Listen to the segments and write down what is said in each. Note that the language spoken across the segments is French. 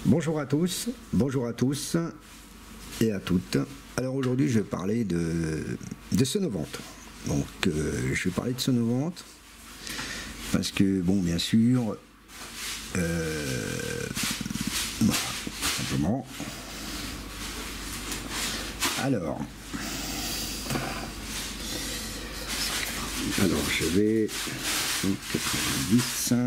Bonjour à tous et à toutes. Alors aujourd'hui je vais parler de sonovente. Donc je vais parler de sonovente parce que bon bien sûr voilà, simplement. Alors je vais 90.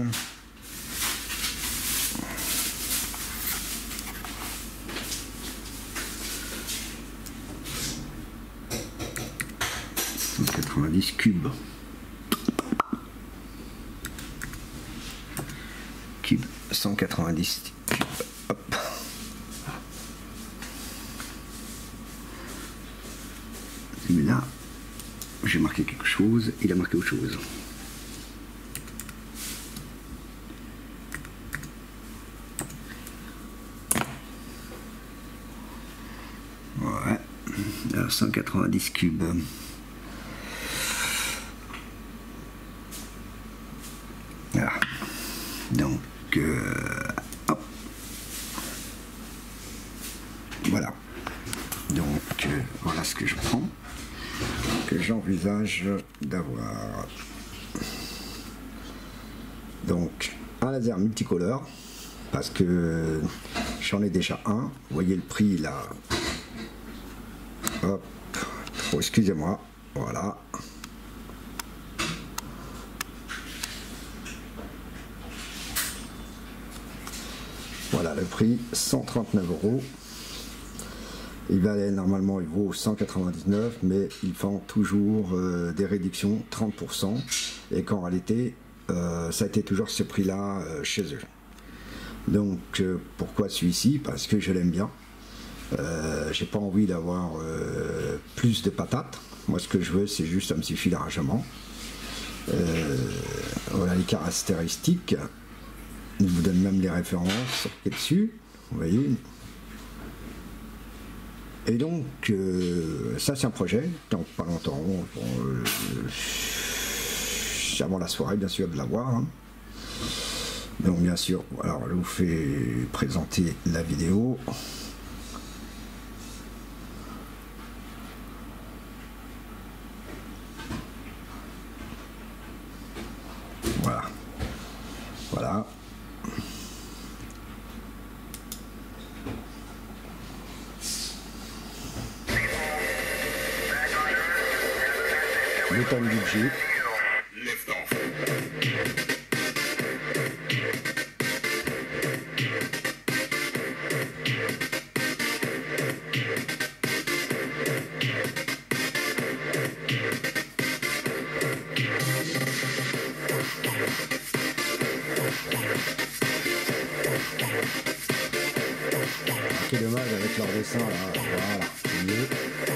Cube 190 cube. Hop. Mais là, j'ai marqué quelque chose, il a marqué autre chose. Ouais, alors 190 cubes. Voilà. Donc, hop. Voilà. Donc, voilà ce que je prends, que j'envisage d'avoir. Donc, un laser multicolore, parce que j'en ai déjà un. Vous voyez le prix là. Hop. Oh, excusez-moi. Voilà. Voilà le prix, 139 €. Il valait normalement, il vaut 199, mais ils font toujours des réductions 30%, et qu'en réalité, ça a été toujours ce prix-là chez eux. Donc pourquoi celui-ci? Parce que je l'aime bien. J'ai pas envie d'avoir plus de patates. Moi, ce que je veux, c'est juste un petit fil largement. Voilà les caractéristiques. Il vous donne même les références dessus, vous voyez. Et donc, ça c'est un projet, donc pas longtemps, avant la soirée bien sûr de l'avoir. Hein. Donc bien sûr, alors je vous fais présenter la vidéo. Voilà. Voilà. Le temps du Jeep. C'est dommage avec leur dessin là, voilà, c'est mieux.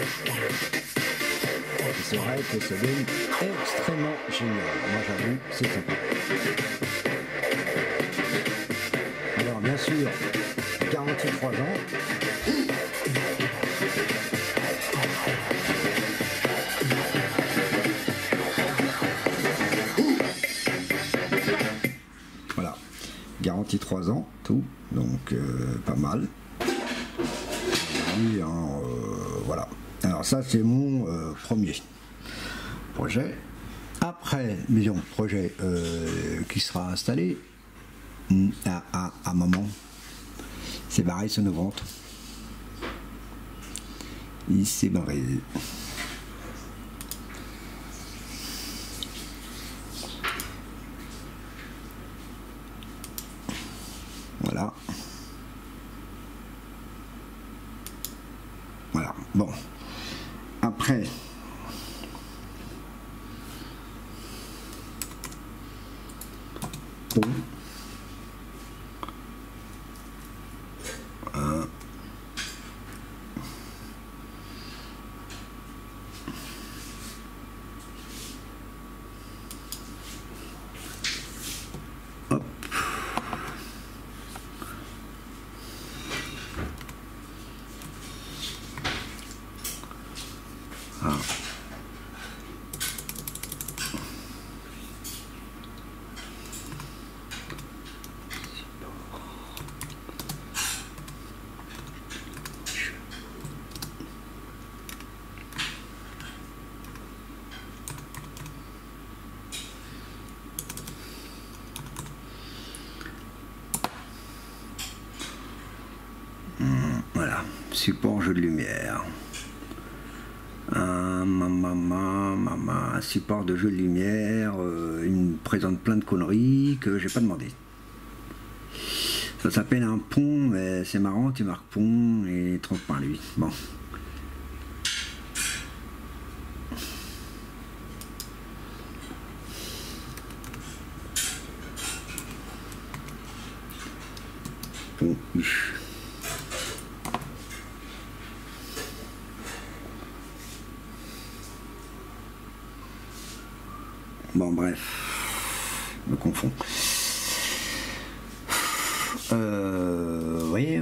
C'est vrai que ce game est extrêmement génial. Moi j'avoue, c'est sympa. Alors bien sûr, garantie 3 ans. Voilà, garantie 3 ans, tout, donc pas mal. Et, voilà. Alors ça c'est mon premier projet. Après, disons, projet qui sera installé à un moment, c'est pareil, c'est sonovente. Il s'est barré. Voilà. Voilà. Bon. Après. Hop. Ah. support jeu de lumière. Un support de jeu de lumière, il me présente plein de conneries que j'ai pas demandé. Ça s'appelle un pont, mais c'est marrant, tu marques pont et trompe par lui. Bon. Pont. Bon, bref, je me confonds. Oui.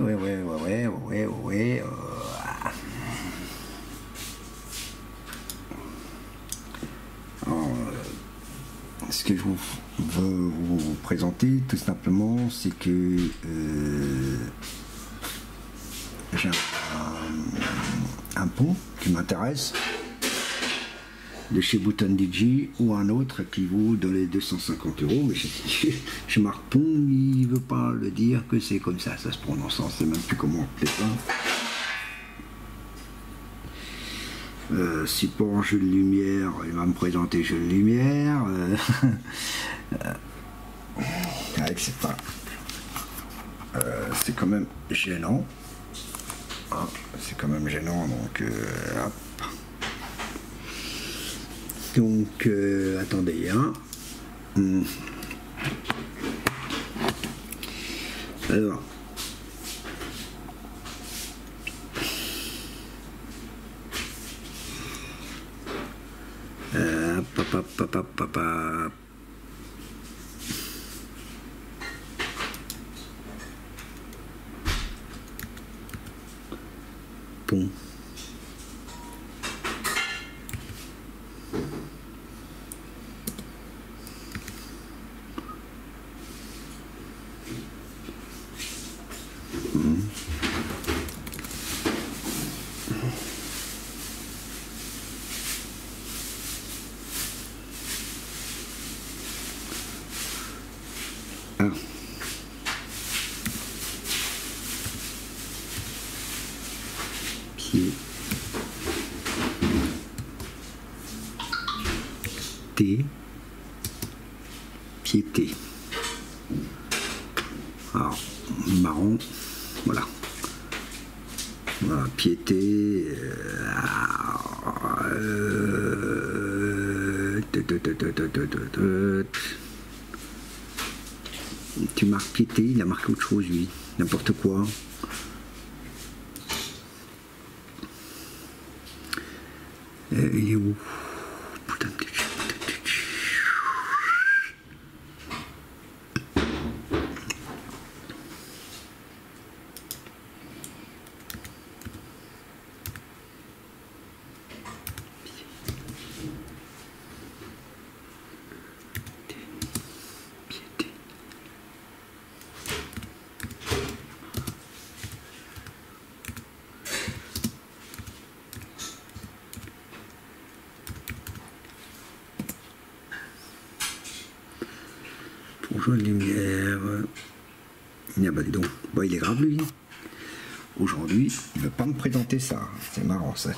Alors, ce que je veux vous présenter, tout simplement, c'est que j'ai un pont qui m'intéresse, de chez Bouton DJ, ou un autre qui vaut dans les 250 €, mais je marque pont, il veut pas le dire que c'est comme ça se prononce, on sait même plus comment on fait ça. Support jeu de lumière, il va me présenter jeu de lumière. C'est pas, c'est quand même gênant. Ah, c'est quand même gênant, donc hop. Donc, attendez, hein. Alors. Papa. Pont. Ah. Pied. T. Piété. Alors, marron, voilà. Voilà, piété. Tu marques piété, il a marqué autre chose, lui. N'importe quoi. Il est où? Putain de... Pour jouer de lumière, il n'y a pas de don. Bon, il est grave lui. Aujourd'hui, il ne veut pas me présenter ça. C'est marrant ça.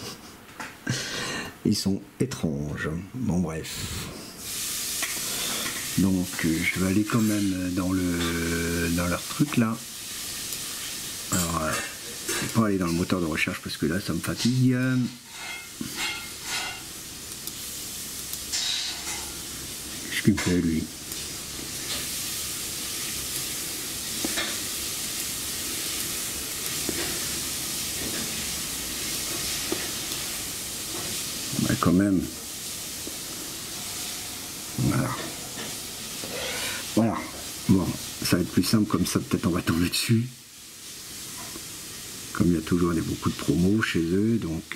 Ils sont étranges. Bon bref. Donc je vais aller quand même dans leur truc là. Alors je vais pas aller dans le moteur de recherche parce que là ça me fatigue. Qu'est-ce qu'il me fait lui? Quand même. Voilà. Bon, ça va être plus simple comme ça, peut-être on va tomber dessus. Comme il y a toujours beaucoup de promos chez eux, donc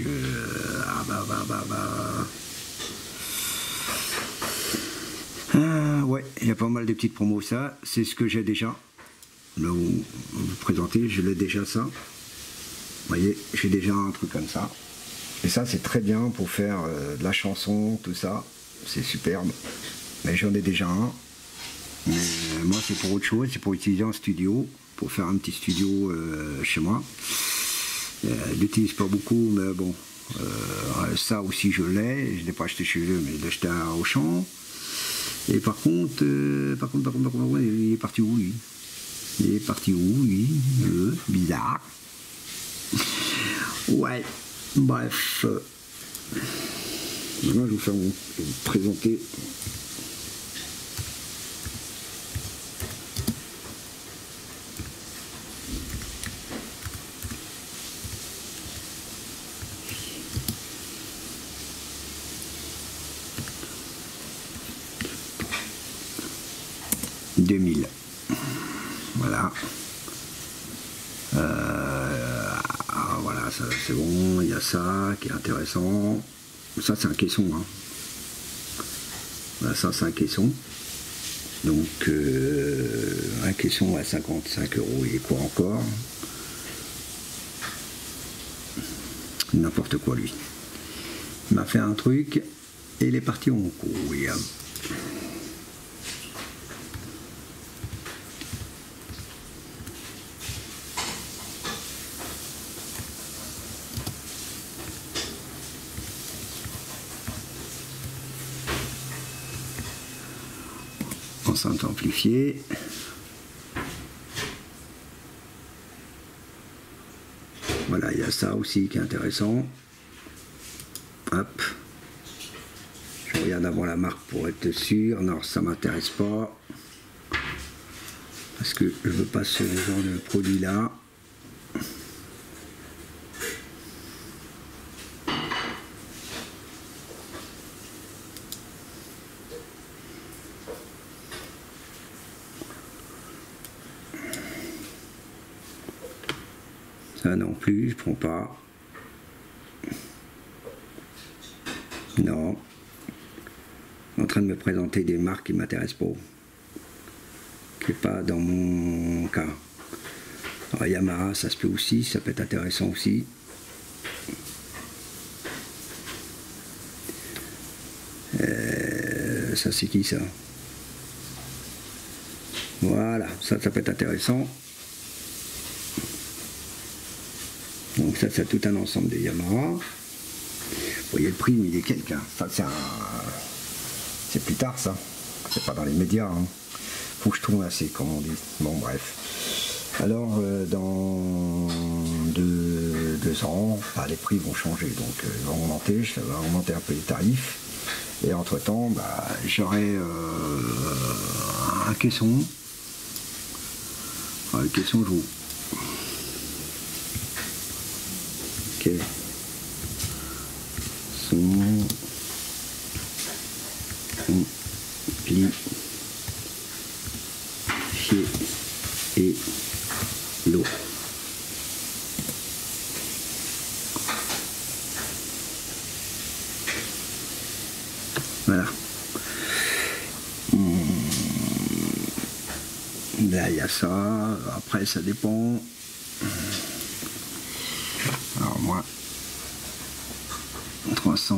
ouais, il y a pas mal de petites promos, ça, c'est ce que j'ai déjà. Là où vous présentez, je l'ai déjà ça. Vous voyez, j'ai déjà un truc comme ça. Et ça, c'est très bien pour faire de la chanson, tout ça. C'est superbe. Mais j'en ai déjà un. Mais moi, c'est pour autre chose. C'est pour utiliser en studio. Pour faire un petit studio chez moi. Je l'utilise pas beaucoup, mais bon. Ça aussi je l'ai. Je ne l'ai pas acheté chez eux, mais je l'ai acheté à Auchan. Et par contre, il est parti où lui? Il est parti où lui? Bizarre. Ouais, bref. Maintenant, je vais vous présenter. Voilà. Voilà, ça c'est bon. Il y a ça qui est intéressant. Ça c'est un caisson. Hein. Voilà, ça c'est un caisson. Donc un caisson à 55 €. Il est quoi encore? N'importe quoi lui. Il m'a fait un truc et il est parti en couille. Enceinte amplifiée. Voilà, il y a ça aussi qui est intéressant. Hop. Je regarde avant la marque pour être sûr. Non, ça m'intéresse pas. Parce que je veux pas ce genre de produit là. Ça non plus, je prends pas. Non. En train de me présenter des marques qui ne m'intéressent pas. Qui n'est pas dans mon cas. Alors, Yamaha, ça se peut aussi, ça peut être intéressant aussi. Ça c'est qui ça? Voilà, ça peut être intéressant. Donc ça c'est tout un ensemble de Yamaha. Vous voyez le prix, mais il est quelqu'un. Ça c'est plus tard ça. C'est pas dans les médias. Hein. Faut que je tourne assez, comme on dit. Bon bref. Alors dans 2 ans, bah, les prix vont changer. Donc ils vont augmenter, ça va augmenter un peu les tarifs. Et entre temps, bah, j'aurai un caisson. Alors, le caisson joue. Ok. Son amplifié et l'eau. Voilà. Là, il y a ça. Après, ça dépend. Alors, moi, 300.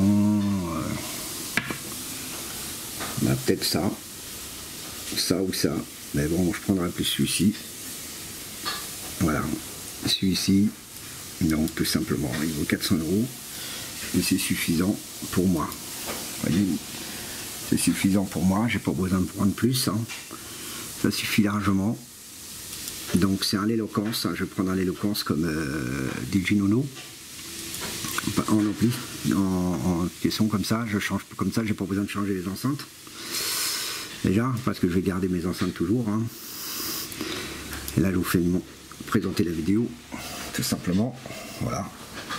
Bah, peut-être ça. Ça ou ça. Mais bon, je prendrai plus celui-ci. Voilà. Celui-ci, donc, tout simplement, il vaut 400 €. Et c'est suffisant pour moi. Vous voyez, c'est suffisant pour moi, j'ai pas besoin de prendre plus, hein. Ça suffit largement. Donc c'est un l'éloquence, hein. Je vais prendre un l'éloquence comme des Ginono en ampli, en caisson comme ça, je change comme ça, j'ai pas besoin de changer les enceintes. Déjà, parce que je vais garder mes enceintes toujours. Hein. Et là je vous fais présenter la vidéo, tout simplement. Voilà.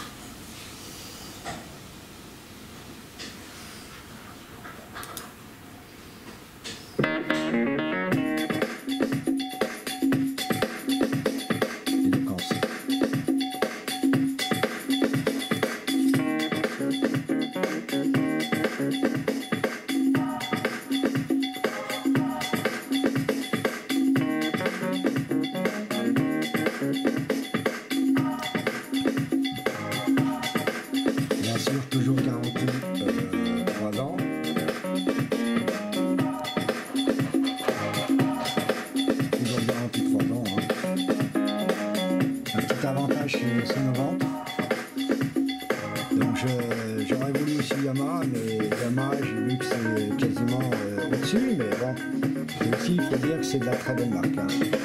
Toujours garanti 3 ans. Toujours garanti 3 ans. Hein. Un petit avantage chez Sonovente. c'est de la très bonne marque. Hein.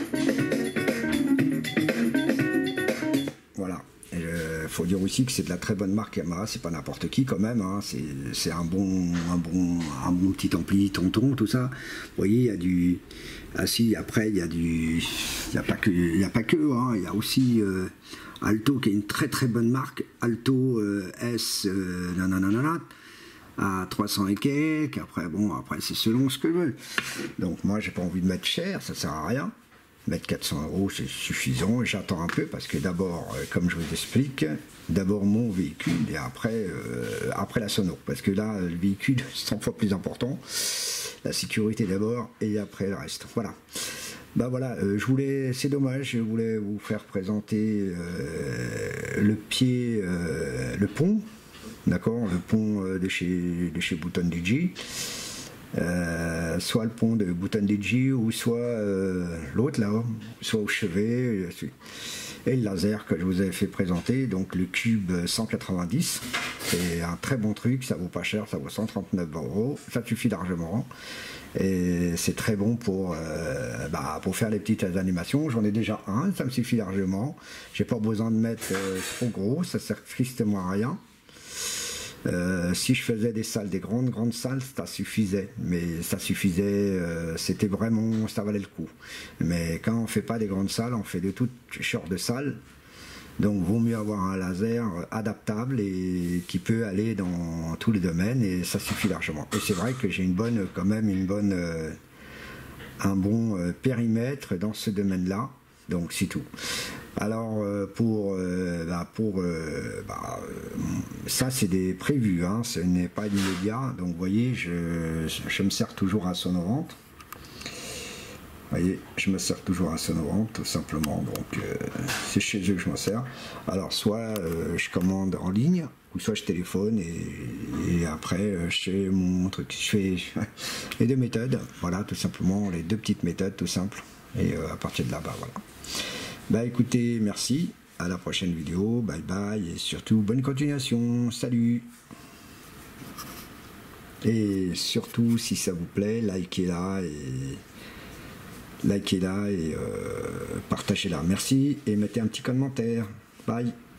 Voilà. Il faut dire aussi que c'est de la très bonne marque Yamaha, c'est pas n'importe qui quand même, hein. C'est un bon petit ampli tonton, tout ça. Vous voyez, il y a du... Ah si, après il y a du... Il n'y a pas que, hein. Il y a aussi Alto qui est une très très bonne marque, Alto S à 300 et quelques, après bon, après c'est selon ce que je veux. Donc moi j'ai pas envie de mettre cher, ça sert à rien. Mettre 400 € c'est suffisant, et j'attends un peu parce que d'abord, comme je vous explique, d'abord mon véhicule et après, après la sono, parce que là le véhicule c'est 100 fois plus important, la sécurité d'abord et après le reste. Voilà. Bah voilà, c'est dommage, je voulais vous faire présenter le pont, d'accord, le pont de chez Button DJ. Soit le pont de Button DJ ou soit l'autre là, soit au chevet, et le laser que je vous avais fait présenter, donc le Cube 190, c'est un très bon truc, ça vaut pas cher, ça vaut 139 €, ça suffit largement, et c'est très bon pour faire les petites animations. J'en ai déjà un, ça me suffit largement, j'ai pas besoin de mettre trop gros, ça sert tristement à rien. Si je faisais des salles, des grandes salles, ça suffisait, mais ça suffisait, c'était vraiment, ça valait le coup. Mais quand on fait pas des grandes salles, on fait de toutes sortes de salles, donc vaut mieux avoir un laser adaptable et qui peut aller dans tous les domaines, et ça suffit largement. Et c'est vrai que j'ai un bon périmètre dans ce domaine-là, donc c'est tout. Alors ça c'est des prévus, hein, ce n'est pas immédiat, donc vous voyez je me sers toujours à Sonorante. Vous voyez, je me sers toujours à Sonorante tout simplement, donc c'est chez eux que je m'en sers. Alors soit je commande en ligne, ou soit je téléphone et après je fais mon truc, je fais les deux méthodes, voilà, tout simplement les deux petites méthodes tout simples, et à partir de là-bas, voilà. Bah écoutez, merci, à la prochaine vidéo, bye bye, et surtout bonne continuation, salut. Et surtout si ça vous plaît, likez-la et partagez-la, merci, et mettez un petit commentaire, bye.